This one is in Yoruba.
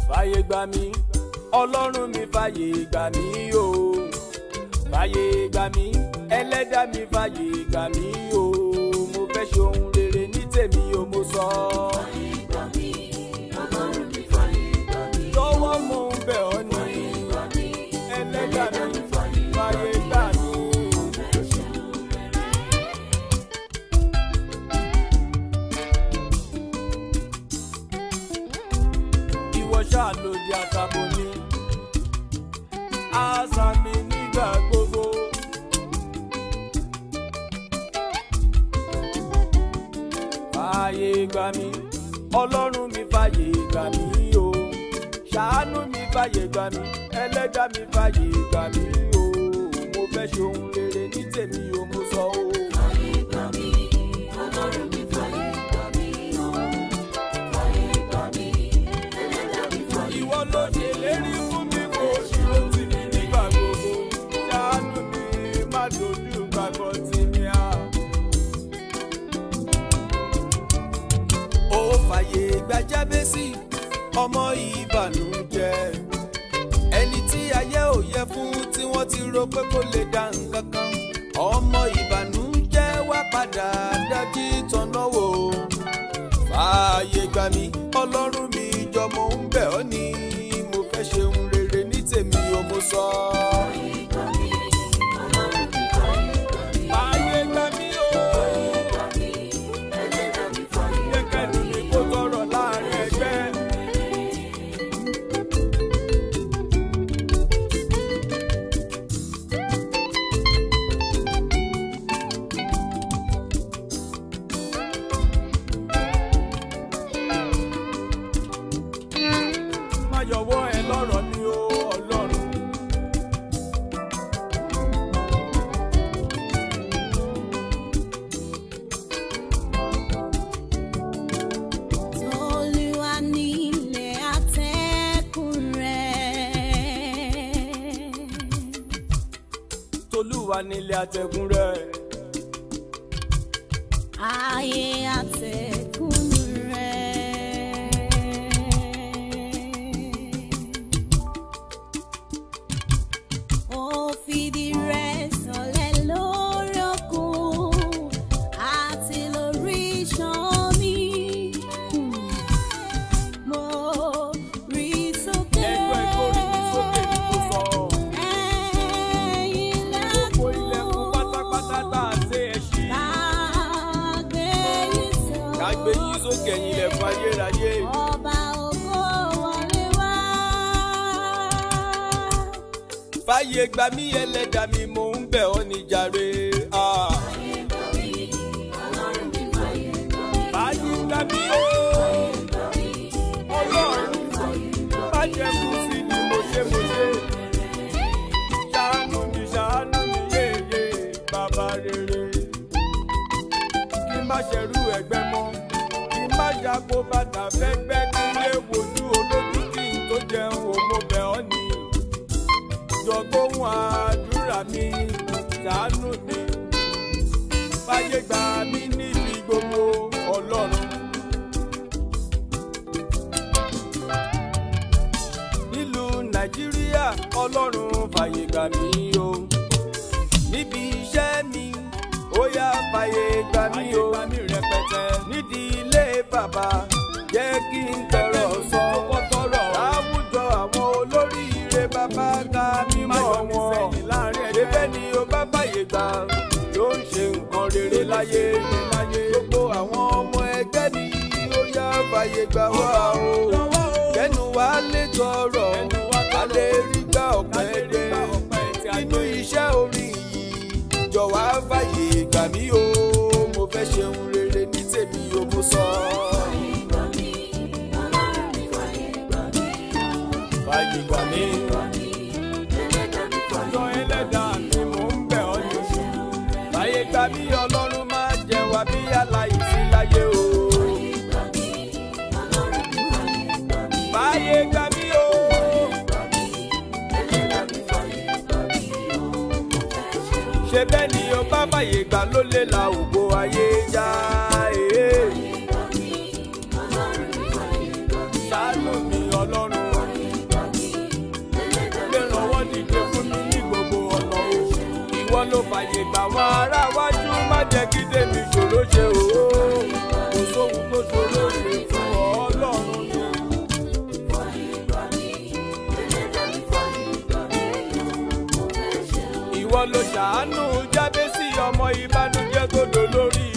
fàyè gbà mí ọlọ́run mi fàyè gbà mí o fàyè gbà mí ẹlẹ́dàá mi fàyè gbà mí o mo fẹ́ ṣe ohun rere ní tèmi o mo sọ. Fàyè gbà mí ọlọ́run mi fàyè gbà mí. lọ́wọ́ mo ń bẹ̀ ọ́ ní ẹlẹ́dàá mi fàyè gbà mí. Ṣáà lòdì àtàbò ni àṣà mi nígbà gbogbo. Fàyè gbà mí ọlọ́run mi fàyè gbà mí o ṣàánú mi fàyè gbà mí ẹlẹ́dàá mi fàyè gbà mí o mo fẹ́ ṣe ohun rere ní tèmi o mo sọ o. Fàyè gbà mí ọlọ́run mi fàyè gbà mí o fàyè gbà mí. Ìwọ ló ṣe lérí fún mi kò dúró tì mí nígbà gbogbo ṣàánú mi má dojú gbàgbọ́ tì mí à. Ó fàyè gba Jábésì ọmọ ìbànújẹ́ ẹni tí ayé ò yẹ fún tí wọ́n ti rò pé kò lè dá nǹkan kan ọmọ ìbànújẹ́ wá padà dájú tọ̀nà wò. Fàyè gbà mí ọlọ́run mi jọmọ ń bẹ̀ ọ́ ni mo fẹ́ ṣe ohun rere ní tèmi o mo sọ. Fàyè gbà mí ọlọ́run mi fàyè gbà mí. Fàyè gbà mí o. Fàyè gbà mí ẹlẹ́dàá mi fàyè gbà mí. Jẹ́kẹ́ ni mi kó tọrọ láàrin ẹgbẹ́. Yọwọ́ ẹ lọ́rọ̀ mi o Ọlọ́run. Olúwa ní ilẹ̀ àtẹ̀kùn rẹ̀. Tolúwa ní ilẹ̀ àtẹ̀kùn rẹ̀. Ayé àtẹ̀kùn rẹ̀. Ó fìdí rẹ̀ sọlẹ̀ lórí òkun àti lórí ìṣàn omi. Mo rí sókè. Ẹgbẹ́ ìkórè ní sókè ní kò sọ. Ẹ̀yin Gbogbo ilẹ̀kùn pátápátá tá a ṣe ẹ̀ ṣí. Kágbé yín sókè ẹ̀yin ilẹ̀kùn ayérayé. Ọba ògo wọlé wá. Fàyè gbà mí ẹlẹ́dàá mi mò ń bẹ̀ ọ́ ní jàre. Fàyè gbà mí ọlọ́run mi fàyè gbà mí. Fàyè gbà mí o. Ọlọ́run má jẹ́ kú sí ni mo ṣe. Ṣàánú mi yéye bàbá rere. Kí má ṣerú ẹgbẹ́ mọ́, kí má jago bàtà fẹ́gbẹ́ kí lè wojú olójú kí n tó jẹun o mo bẹ̀ ọ́ ni. Jọ̀gbóhùn àdúrà mi ṣàánú mi. Fàyè gbà mí níbi gbogbo Ọlọ́run. Nílùú Nàìjíríà Ọlọ́run fàyè gbà mí o. Níbi iṣẹ́ mi ó yá fàyè gbà mí o. Nídìí ilé bàbá jẹ́ kí n tọrọ sọ. Láwùjọ àwọn olóríire bàbá ká mímọ́ wọn. Ṣébẹ́ ni o bá fàyè gbà yóò ń ṣe nǹkan rere láyé. Gbogbo àwọn ọmọ ẹgbẹ́ mi ó yá fàyè gbà wá o. Kẹ́nu wa lè tọrọ ká lè rí gbà ọ̀pẹ́ dé. Nínú iṣẹ́ orin yìí jọ̀wọ́ fàyè gbà mí o. Mo fẹ́ ṣe ohun rere ní tèmi o mo sọ. Fàyè gbà mí ọlọ́run mi fàyè gbà mí. Fàyè gbà mí. Ẹlẹ́dàá mi fàyè Ọjọ́ ẹlẹ́dàá mi mò ń bẹ̀ ọ́ ní. Fàyè gbà mí Ọlọ́run má jẹ́ wá bí aláìsí láyé o. gbà mí ọlọ́run mi fàyè gbà mí. Fàyè gbà mí o. Ẹlẹ́dàá mi fàyè gbà mí o. Ṣé bẹ́ẹ̀ ni o bá fàyè gbà ló lè la ògo ayé já. Fàyè gbà mí ọlọ́run mi fàyè gbà mí. Ṣàánú mi Ọlọ́run. ìwọ ló fàyè gbà wọn ará wájú má jẹ́ kí tèmi ṣòro ṣe o. Kò sóhun tó ṣòro ṣe fún Ọlọ́run ni. Ìwọ ló ṣàánú Jábésì ọmọ ìbànújẹ́ tó dolórí.